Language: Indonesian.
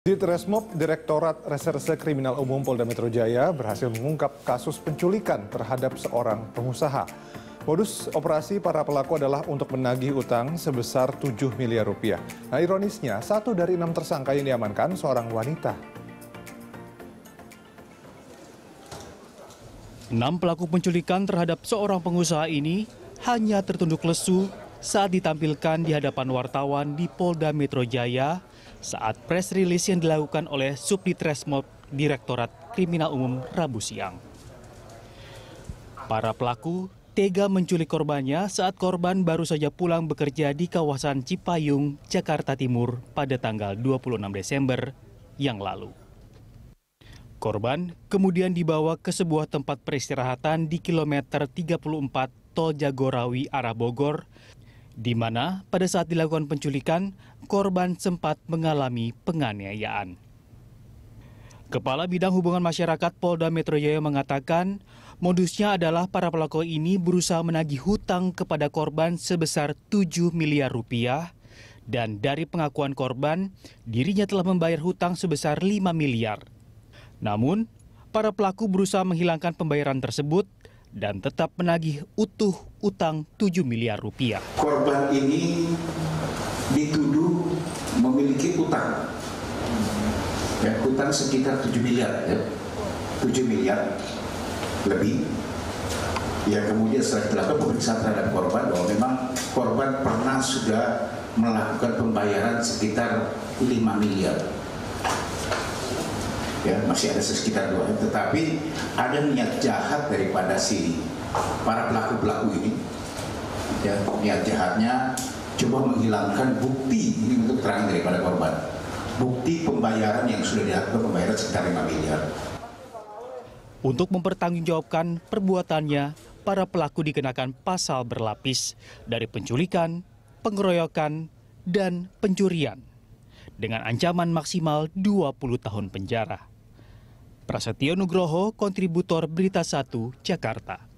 Ditreskrimsus Direktorat Reserse Kriminal Umum Polda Metro Jaya berhasil mengungkap kasus penculikan terhadap seorang pengusaha. Modus operasi para pelaku adalah untuk menagih utang sebesar 7 miliar rupiah. Nah, ironisnya, 1 dari 6 tersangka yang diamankan seorang wanita. 6 pelaku penculikan terhadap seorang pengusaha ini hanya tertunduk lesu saat ditampilkan di hadapan wartawan di Polda Metro Jaya saat press release yang dilakukan oleh Subditreskrimsus Direktorat Kriminal Umum Rabu siang. Para pelaku tega menculik korbannya saat korban baru saja pulang bekerja di kawasan Cipayung, Jakarta Timur pada tanggal 26 Desember yang lalu. Korban kemudian dibawa ke sebuah tempat peristirahatan di kilometer 34 Tol Jagorawi arah Bogor, di mana pada saat dilakukan penculikan, korban sempat mengalami penganiayaan. Kepala Bidang Hubungan Masyarakat Polda Metro Jaya mengatakan, modusnya adalah para pelaku ini berusaha menagih hutang kepada korban sebesar 7 miliar rupiah, dan dari pengakuan korban, dirinya telah membayar hutang sebesar 5 miliar. Namun, para pelaku berusaha menghilangkan pembayaran tersebut dan tetap menagih utuh utang 7 miliar rupiah. Korban ini dituduh memiliki utang. Ya, utang sekitar 7 miliar, ya. 7 miliar lebih. Ya, kemudian setelah dilakukan pemeriksaan terhadap korban bahwa memang korban pernah sudah melakukan pembayaran sekitar 5 miliar. Ya, masih ada sekitar 2, tetapi ada niat jahat daripada para pelaku ini. Ya, niat jahatnya coba menghilangkan bukti ini untuk terang daripada korban. Bukti pembayaran yang sudah dilakukan, pembayaran sekitar 5 miliar. Untuk mempertanggungjawabkan perbuatannya, para pelaku dikenakan pasal berlapis dari penculikan, pengeroyokan, dan pencurian dengan ancaman maksimal 20 tahun penjara. Prasetyo Nugroho, kontributor Berita 1, Jakarta.